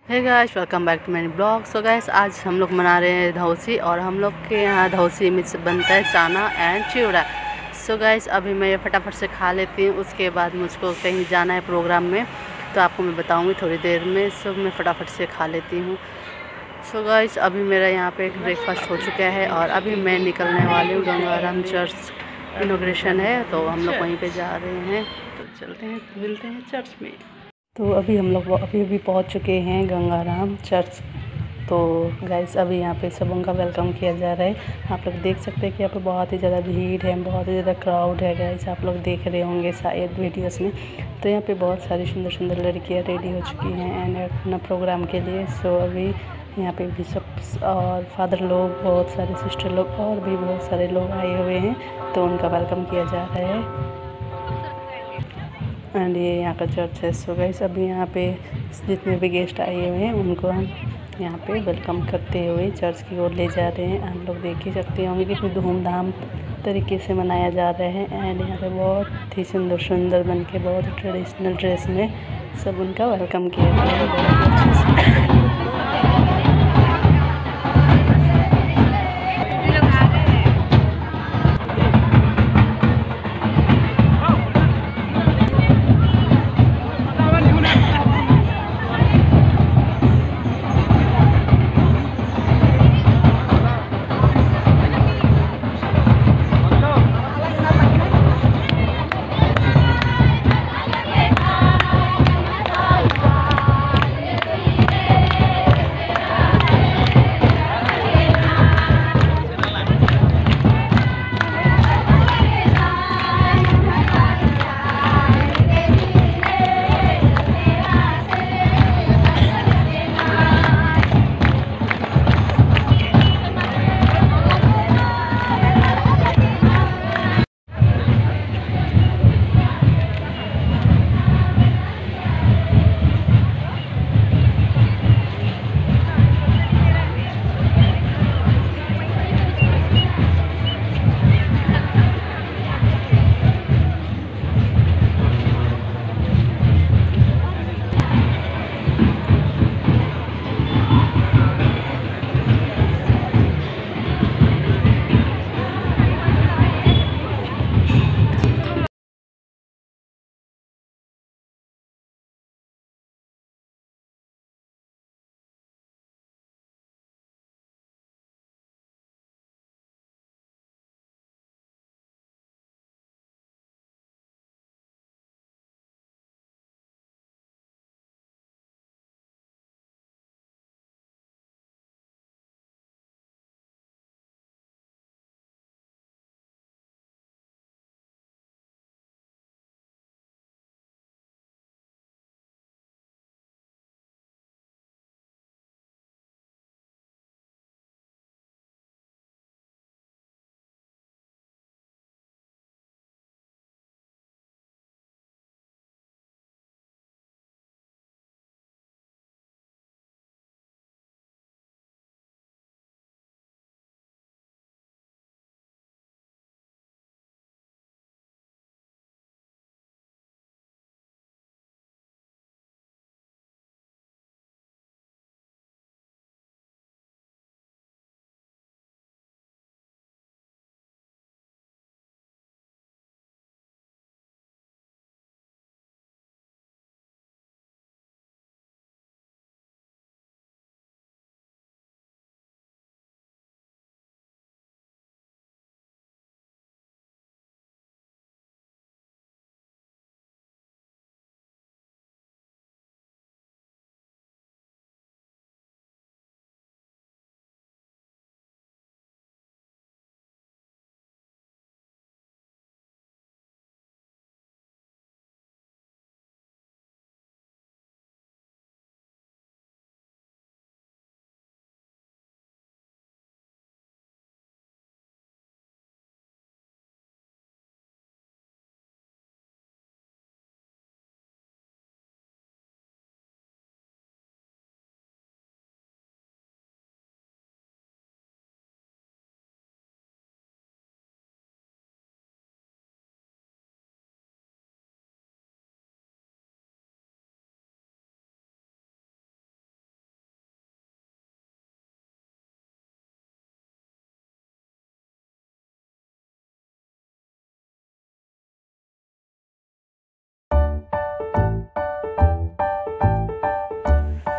Hey guys, welcome back to मेरी blog. So guys, आज हम लोग मना रहे हैं धौसी, और हम लोग के यहाँ धौसी में बनता है चाना एंड चिवड़ा। सो गाइस, अभी मैं ये फटाफट से खा लेती हूँ, उसके बाद मुझको कहीं जाना है प्रोग्राम में, तो आपको मैं बताऊँगी थोड़ी देर में। सो मैं फटाफट से खा लेती हूँ। सो गाइस, अभी मेरा यहाँ पे ब्रेकफास्ट हो चुका है और अभी मैं निकलने वाली हूँ। गंगाराम चर्च इनोग्रेशन है, तो हम लोग वहीं पर जा रहे हैं। तो चलते हैं, मिलते हैं चर्च में। तो अभी हम लोग अभी पहुंच चुके हैं गंगाराम चर्च। तो गाइस, अभी यहाँ पे सबों का वेलकम किया जा रहा है। आप लोग देख सकते हैं कि यहाँ पे बहुत ही ज़्यादा भीड़ है, बहुत ही ज़्यादा क्राउड है। गाइस, आप लोग देख रहे होंगे शायद वीडियोस में। तो यहाँ पे बहुत सारी सुंदर सुंदर लड़कियाँ रेडी हो चुकी हैं एंड अपना प्रोग्राम के लिए। सो अभी यहाँ पे बिशप्स और फादर लोग, बहुत सारे सिस्टर लोग और भी बहुत सारे लोग आए हुए हैं, तो उनका वेलकम किया जा रहा है। एंड ये यहाँ का चर्च है। सो गाइस, अभी यहाँ पे जितने भी गेस्ट आए हुए हैं उनको हम यहाँ पे वेलकम करते हुए चर्च की ओर ले जा रहे हैं। आप लोग देख ही सकते होंगे कितनी धूमधाम तरीके से मनाया जा रहा है। एंड यहाँ पे बहुत ही सुंदर सुंदर बन के, बहुत ट्रेडिशनल ड्रेस में सब उनका वेलकम किया जा रहा है, बहुत ही अच्छे से।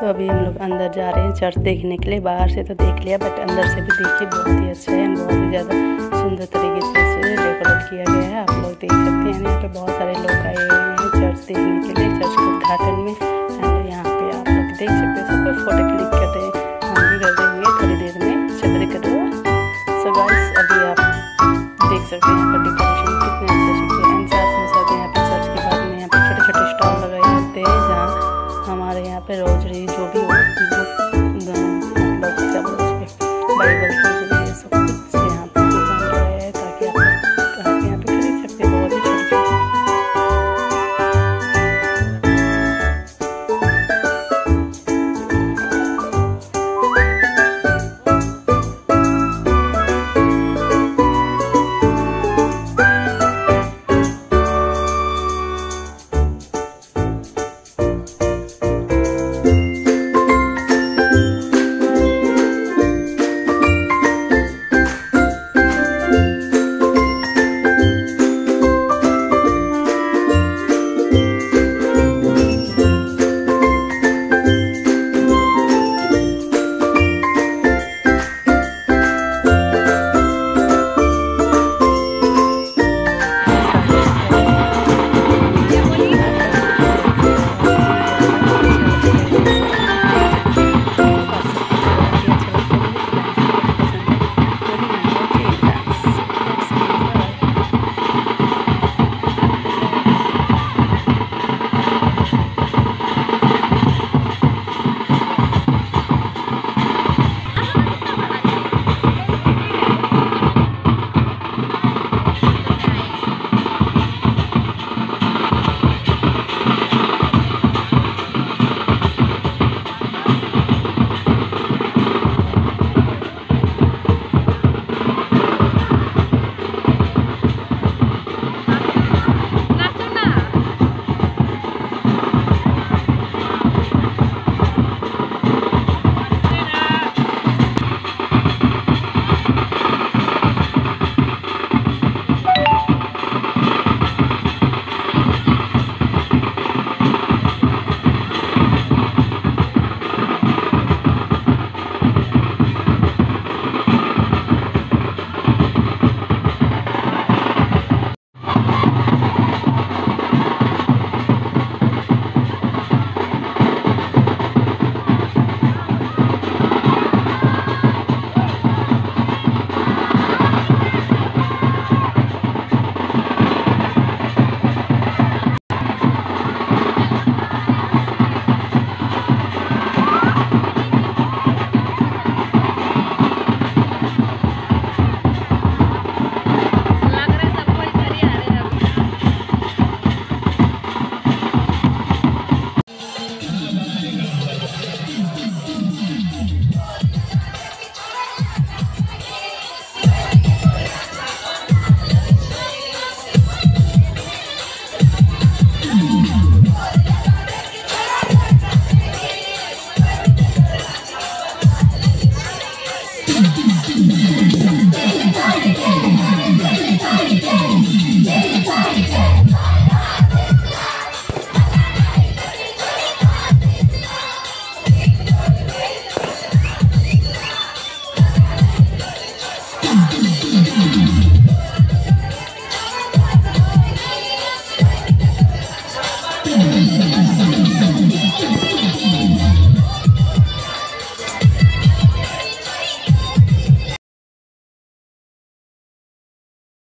तो अभी हम लोग अंदर जा रहे हैं चर्च देखने के लिए। बाहर से तो देख लिया बट अंदर से भी देखिए, बहुत ही अच्छा है, बहुत ही ज़्यादा सुंदर तरीके से डेकोरेट किया गया है। आप लोग देख सकते हैं यहाँ पे बहुत सारे लोग आए हुए हैं चर्च देखने के लिए।